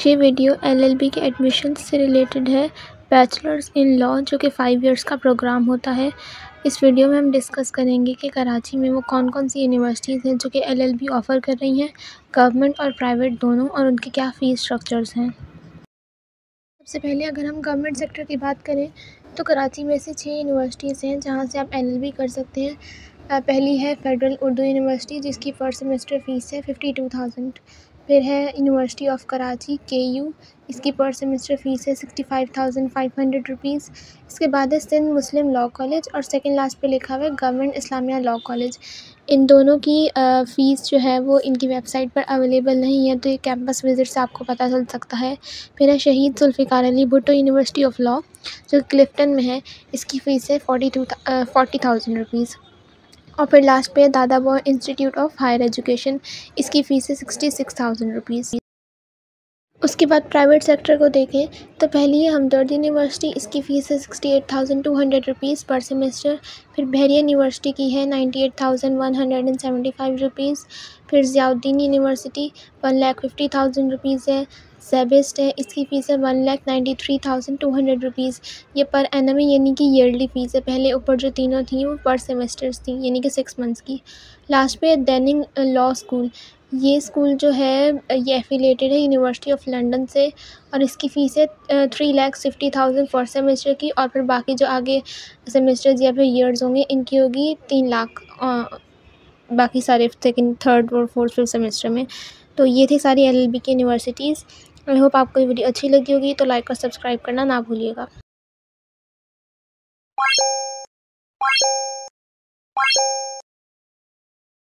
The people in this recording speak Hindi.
ये वीडियो एलएलबी के एडमिशन से रिलेटेड है। बैचलर्स इन लॉ जो कि 5 इयर्स का प्रोग्राम होता है। इस वीडियो में हम डिस्कस करेंगे कि कराची में वो कौन कौन सी यूनिवर्सिटीज़ हैं जो कि एलएलबी ऑफ़र कर रही हैं, गवर्नमेंट और प्राइवेट दोनों, और उनके क्या फ़ीस स्ट्रक्चर्स हैं। सबसे पहले अगर हम गवर्नमेंट सेक्टर की बात करें तो कराची में ऐसी 6 यूनिवर्सिटीज़ हैं जहाँ से आप एलएलबी कर सकते हैं। पहली है फेडरल उर्दू यूनिवर्सिटी जिसकी फ़र्स्ट सेमेस्टर फ़ीस है 52,000। फिर है यूनिवर्सिटी ऑफ कराची KU, इसकी पर सेमेस्टर फ़ीस है 65,500 रुपीज़। इसके बाद है सिंध मुस्लिम लॉ कॉलेज और सेकंड लास्ट पे लिखा हुआ है गवर्नमेंट इस्लामिया लॉ कॉलेज। इन दोनों की फ़ीस जो है वो इनकी वेबसाइट पर अवेलेबल नहीं है, तो ये कैंपस विज़िट से आपको पता चल सकता है। फिर है Shaheed Zulfikar Ali Bhutto university of law जो क्लिफ्टन में है, इसकी फ़ीस है 40,000 रुपीज़। और फिर लास्ट पे Dadabhoy institute of higher education, इसकी फ़ीस है 66,000 रुपीज़। उसके बाद प्राइवेट सेक्टर को देखें तो पहली है हमदर्द यूनिवर्सिटी, इसकी फ़ीस है 68,200 रुपीज़ पर सेमेस्टर। फिर बहरिया यूनिवर्सिटी की है 98,175 रुपीज़। फिर ज़ियाउद्दीन यूनिवर्सिटी 1,50,000 रुपीज़ है। ज़ेबिस्ट है, इसकी फ़ीस है 1,93,200 रुपीज़। ये पर एनम यानी कि ईयरली फ़ीस है। पहले ऊपर जो तीनों थी वो पर सेमेस्टर्स थी यानी कि 6 मंथ्स की। लास्ट पे दैनिंग लॉ स्कूल, ये स्कूल जो है ये एफिलेटेड है यूनिवर्सिटी ऑफ लंदन से और इसकी फ़ीस है 3,50,000 फॉर सेमेस्टर की, और फिर बाकी जो आगे सेमेस्टर्स या फिर ईयर्स होंगे इनकी होगी 3 लाख बाकी सारे सेकंड, थर्ड और फोर्थ, फिफ्थ सेमेस्टर में। तो ये थी सारी एलएलबी की यूनिवर्सिटीज़। आई होप आपको ये वीडियो अच्छी लगी होगी, तो लाइक और सब्सक्राइब करना ना भूलिएगा।